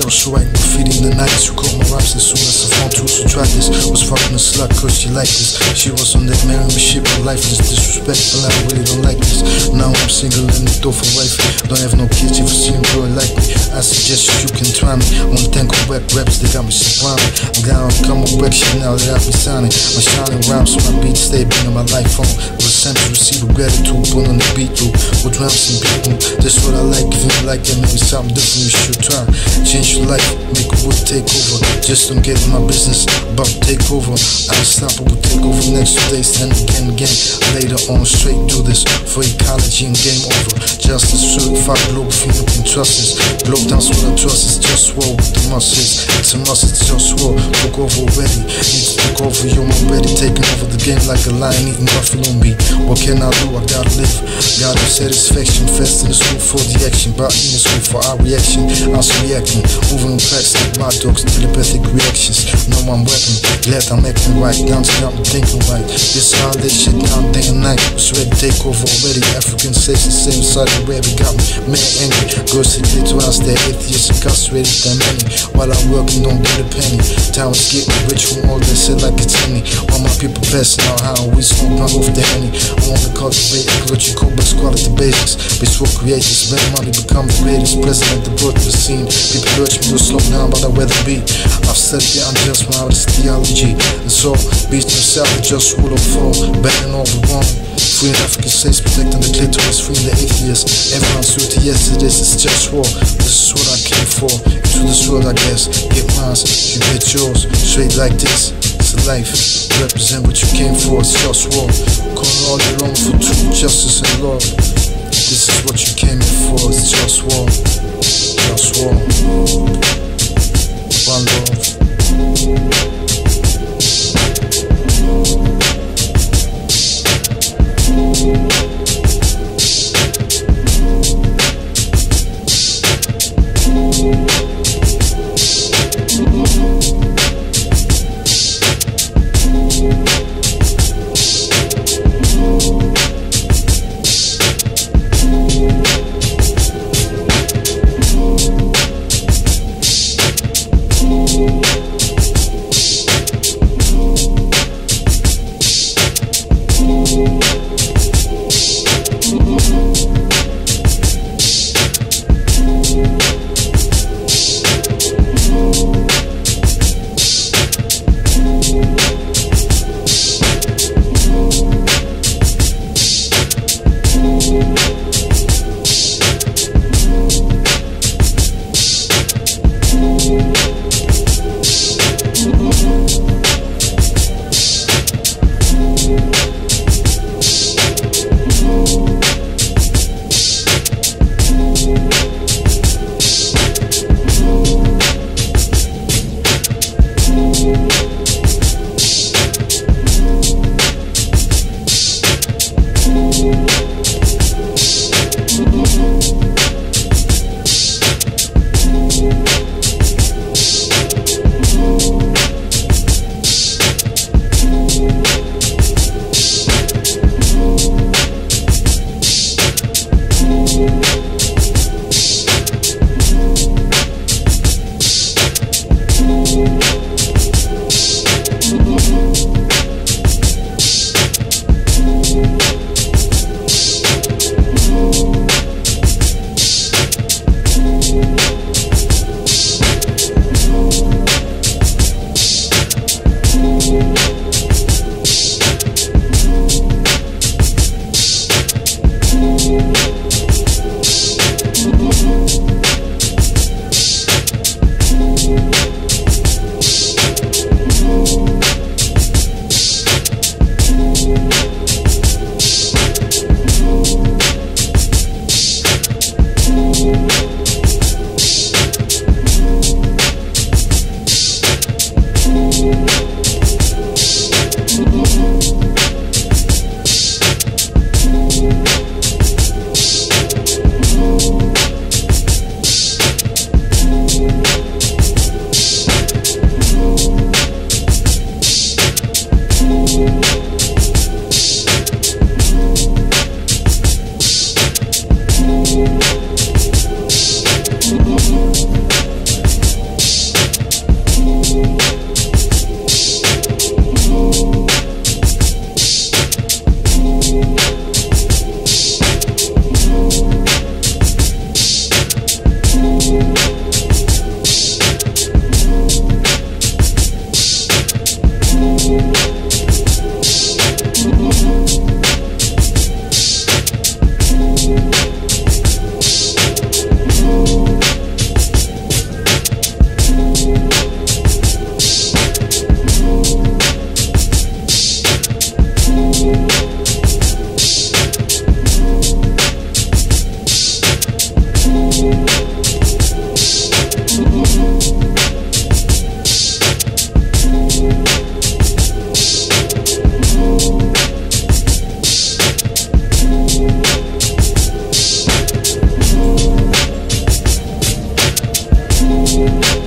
myself, so I graffiti in the nights. You caught my raps as soon as I found tools to try this. Was fucking a slut cause she liked this. She was on that marrying me shit, but life is disrespectful. I really don't like this. Now I'm single and the door for wife. Don't have no kids, if you see a girl like me, I suggest you can try me. Wanna thank all whack raps, they got me sublime. I'm down, come with whack shit now that I've been signing. My shining rhymes, my beats stay beating my life on. Was sent to receive a gratitude, put on the beat through. With drums and people, that's what I like. If you like that, maybe something different you should try. Change your life, make a wood take over. Just don't get in my business, about to take over. Unstoppable take over next day, stand again. Later on, straight do this for ecology and game over. Justice, certified Globalfirm, you can trust this. Globetown's what I trust is JustWar with the muscles. It's a must, it's JustWar. Took over already, need to take over, yo, I'm ready. Taking over the game like a lion eating buffalo meat. What can I do? I gotta live. Gotta have satisfaction, fast in the school for the action. But in the school for our reaction, I was reacting. Moving tracks like my dogs, telepathic reactions. Know I'm weapon, glad I'm acting right. Down to I'm thinking right. This all this shit down day and night. Was ready to take over already. African states the same side of where we got me. Man angry, girls sit there to us, they're atheists incarcerated than many. While I'm working, don't get a penny. Time is getting rich from all that shit like it's any. All my people passing out how we smoke run off the henny. I wanna cultivate ecological best quality basics. Bitch for creators, let money become the greatest. President the birth of the scene. People urge me to slow down, but I'd rather be. I've said the unjust when I was theology. And so, beast himself, just rule of fall, banning all the wrong. Free in African states, protecting the clitoris, freeing the atheists. Everyone's duty, yes it is, it's just war. This is what I came for, into this world I guess. Get mine, you get yours, straight like this. It's a life, represent what you came for, it's just war. Calling all your own for truth, justice and love. This is what you came here for, it's just war. Just war. One love. Globalfirm.